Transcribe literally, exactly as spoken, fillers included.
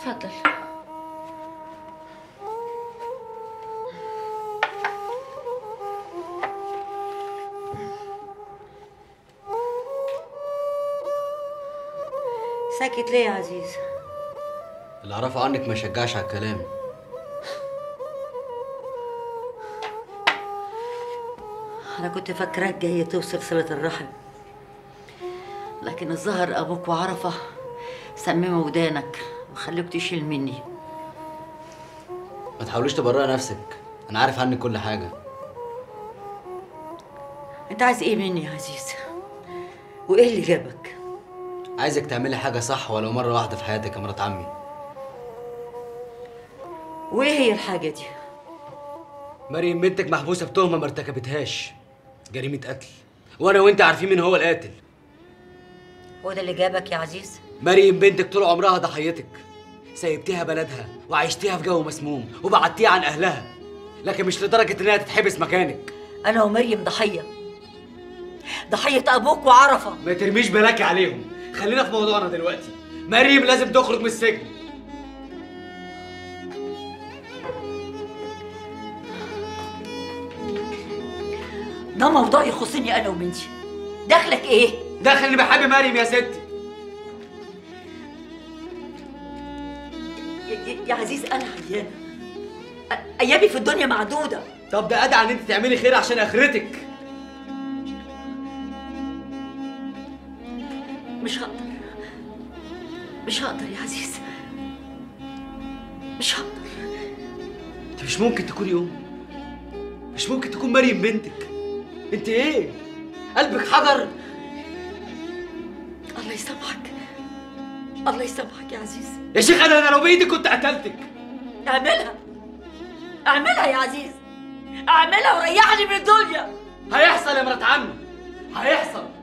اتفضل. ساكت ليه يا عزيز؟ اللي اعرفه عنك ما يشجعش على الكلام. انا كنت فاكراك جايه توصل صله الرحم، لكن الظهر ابوك وعرفه سمموا ودانك وخلوك تشيل مني. ما تحاوليش تبرئي نفسك، انا عارف عنك كل حاجه. انت عايز ايه مني يا عزيز؟ وايه اللي جابك؟ عايزك تعملي حاجه صح ولو مره واحده في حياتك يا مرات عمي. وايه هي الحاجه دي؟ مريم بنتك محبوسه بتهمه ما ارتكبتهاش، جريمه قتل، وانا وانت عارفين مين هو القاتل. هو ده اللي جابك يا عزيز؟ مريم بنتك طول عمرها ضحيتك، سيبتيها بلدها وعيشتيها في جو مسموم وبعدتيها عن اهلها، لكن مش لدرجه انها تتحبس مكانك. انا ومريم ضحيه، ضحيه ابوك وعرفه. ما ترميش بلاكي عليهم، خلينا في موضوعنا دلوقتي. مريم لازم تخرج من السجن. ده موضوع يخصني انا وبنتي، دخلك ايه؟ دخل اللي بحب مريم يا ستي. يا, يا عزيز انا عيانه، ايامي في الدنيا معدوده. طب ده ادعى ان انت تعملي خير عشان اخرتك. مش هقدر، مش هقدر يا عزيز، مش هقدر. انت مش ممكن تكوني ام، مش ممكن تكون مريم بنتك. انت ايه؟ قلبك حجر. الله يسامحك، الله يسامحك يا عزيز. يا شيخ انا انا لو بايدي كنت قتلتك. اعملها، اعملها يا عزيز، اعملها وريحني من الدنيا. هيحصل يا مرات عمي، هيحصل.